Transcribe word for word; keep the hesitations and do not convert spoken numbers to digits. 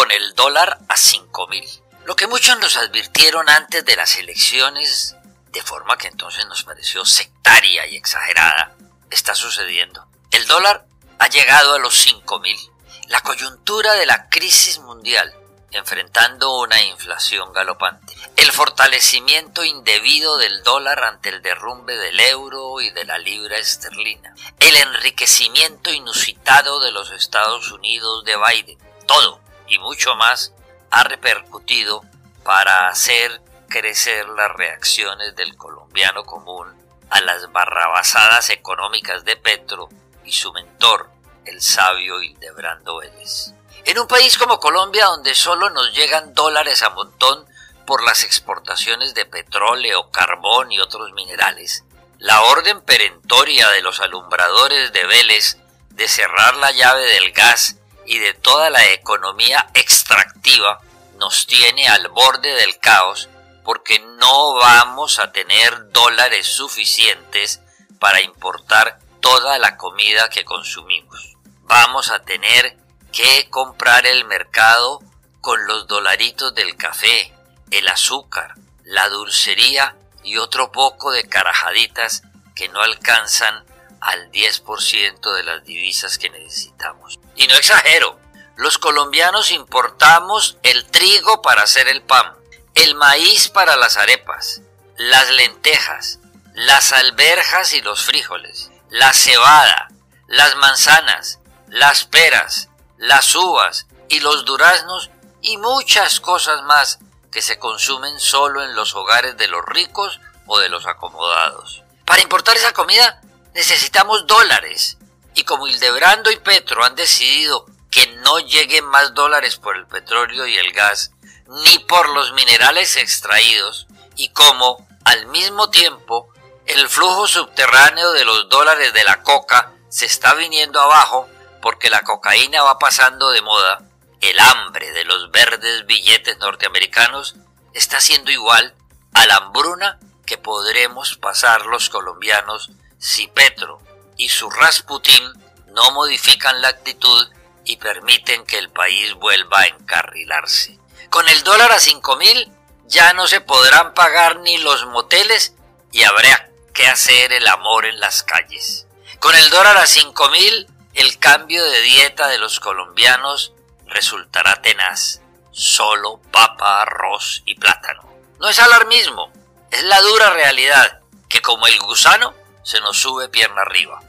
con el dólar a cinco mil. Lo que muchos nos advirtieron antes de las elecciones, de forma que entonces nos pareció sectaria y exagerada, está sucediendo. El dólar ha llegado a los cinco mil. La coyuntura de la crisis mundial, enfrentando una inflación galopante. El fortalecimiento indebido del dólar ante el derrumbe del euro y de la libra esterlina. El enriquecimiento inusitado de los Estados Unidos de Biden. Todo y mucho más ha repercutido para hacer crecer las reacciones del colombiano común a las barrabasadas económicas de Petro y su mentor, el sabio Hildebrando Vélez. En un país como Colombia, donde solo nos llegan dólares a montón por las exportaciones de petróleo, carbón y otros minerales, la orden perentoria de los alumbradores de Vélez de cerrar la llave del gas y de toda la economía extractiva nos tiene al borde del caos, porque no vamos a tener dólares suficientes para importar toda la comida que consumimos. Vamos a tener que comprar el mercado con los dolaritos del café, el azúcar, la dulcería y otro poco de carajaditas que no alcanzan al diez por ciento de las divisas que necesitamos. Y no exagero, los colombianos importamos el trigo para hacer el pan, el maíz para las arepas, las lentejas, las alberjas y los frijoles, la cebada, las manzanas, las peras, las uvas y los duraznos y muchas cosas más que se consumen solo en los hogares de los ricos o de los acomodados. Para importar esa comida necesitamos dólares, y como Hildebrando y Petro han decidido que no lleguen más dólares por el petróleo y el gas, ni por los minerales extraídos, y como al mismo tiempo el flujo subterráneo de los dólares de la coca se está viniendo abajo porque la cocaína va pasando de moda, el hambre de los verdes billetes norteamericanos está siendo igual a la hambruna que podremos pasar los colombianos si Petro y su Rasputín no modifican la actitud y permiten que el país vuelva a encarrilarse. Con el dólar a cinco mil ya no se podrán pagar ni los moteles y habrá que hacer el amor en las calles. Con el dólar a cinco mil el cambio de dieta de los colombianos resultará tenaz. Solo papa, arroz y plátano. No es alarmismo, es la dura realidad que como el gusano se nos sube pierna arriba.